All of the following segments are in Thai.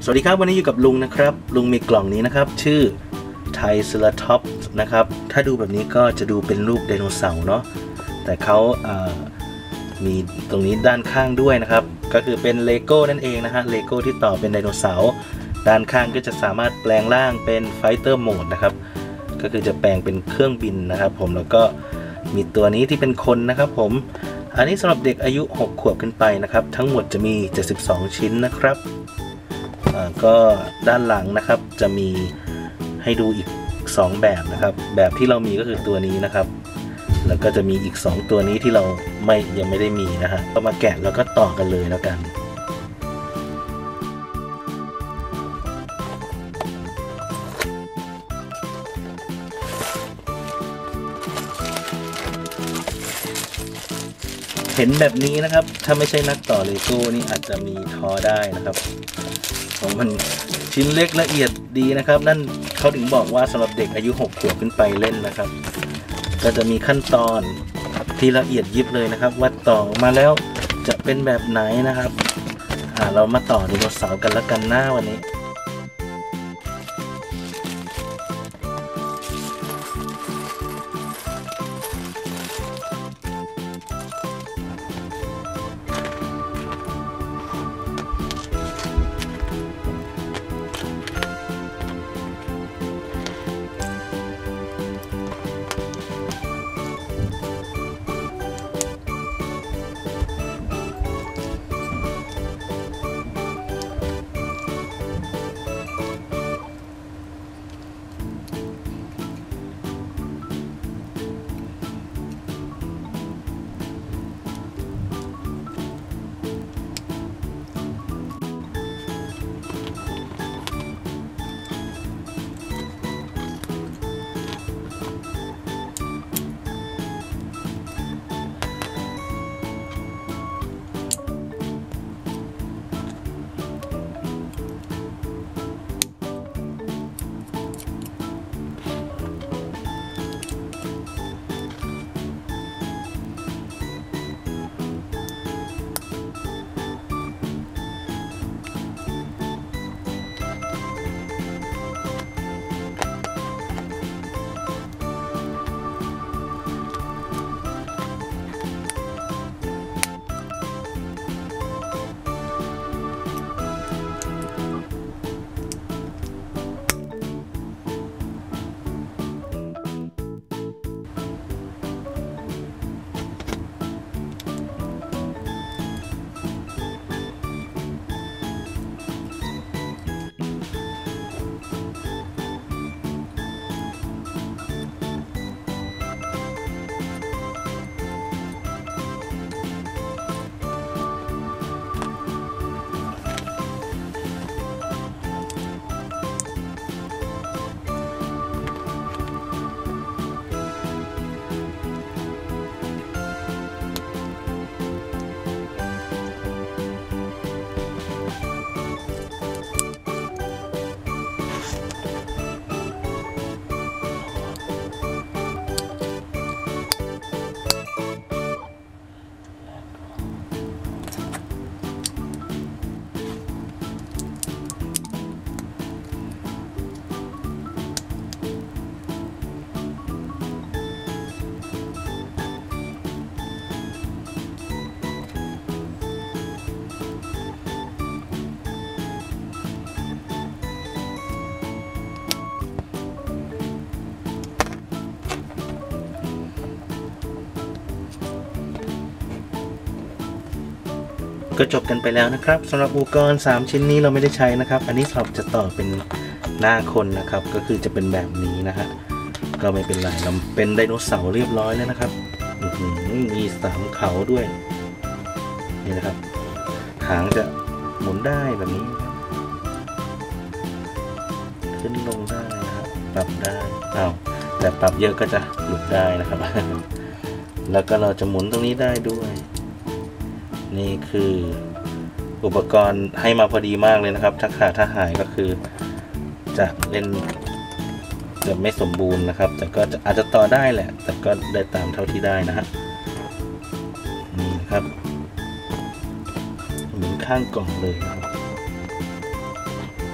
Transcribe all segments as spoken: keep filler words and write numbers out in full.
สวัสดีครับวันนี้อยู่กับลุงนะครับลุงมีกล่องนี้นะครับชื่อไทรเซราทอปส์นะครับถ้าดูแบบนี้ก็จะดูเป็นรูปไดโนเสาร์เนาะแต่เขามีตรงนี้ด้านข้างด้วยนะครับก็คือเป็นเลโก้นั่นเองนะฮะเลโก้ที่ต่อเป็นไดโนเสาร์ด้านข้างก็จะสามารถแปลงร่างเป็นไฟเตอร์โหมดนะครับก็คือจะแปลงเป็นเครื่องบินนะครับผมแล้วก็มีตัวนี้ที่เป็นคนนะครับผมอันนี้สำหรับเด็กอายุหกขวบขึ้นไปนะครับทั้งหมดจะมีเจ็ดสิบสองชิ้นนะครับก็ด้านหลังนะครับจะมีให้ดูอีกสองแบบนะครับแบบที่เรามีก็คือตัวนี้นะครับแล้วก็จะมีอีกสองตัวนี้ที่เราไม่ยังไม่ได้มีนะฮะก็มาแกะแล้วก็ต่อกันเลยแล้วกันเห็นแบบนี้นะครับถ้าไม่ใช่นักต่อเลโก้นี่อาจจะมีท้อได้นะครับของมันชิ้นเล็กละเอียดดีนะครับนั่นเขาถึงบอกว่าสำหรับเด็กอายุหกขวบขึ้นไปเล่นนะครับก็จะมีขั้นตอนที่ละเอียดยิบเลยนะครับว่าต่อมาแล้วจะเป็นแบบไหนนะครับอ่าเรามาต่อไดโนเสาร์กันละกันหน้าวันนี้ก็จบกันไปแล้วนะครับสำหรับอุปกรณ์สามชิ้นนี้เราไม่ได้ใช้นะครับอันนี้สำหรับจะต่อเป็นหน้าคนนะครับก็คือจะเป็นแบบนี้นะฮะก็ไม่เป็นไรเราเป็นไดโนเสาร์เรียบร้อยแล้วนะครับมีสามเขาด้วยนี่นะครับหางจะหมุนได้แบบนี้ขึ้นลงได้นะครับปรับได้อ้าวแต่ปรับเยอะก็จะหลุดได้นะครับแล้วก็เราจะหมุนตรงนี้ได้ด้วยนี่คืออุปกรณ์ให้มาพอดีมากเลยนะครับถ้าขาดถ้าหายก็คือจะเล่นจะไม่สมบูรณ์นะครับแต่ก็จะอาจจะต่อได้แหละแต่ก็ได้ตามเท่าที่ได้นะฮะนี่ครับเหมือนข้างกล่องเลยนะครับ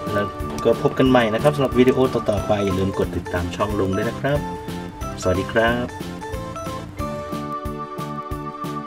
แล้วก็พบกันใหม่นะครับสำหรับวิดีโอต่อๆไปอย่าลืมกดติดตามช่องลุงด้วยนะครับสวัสดีครับ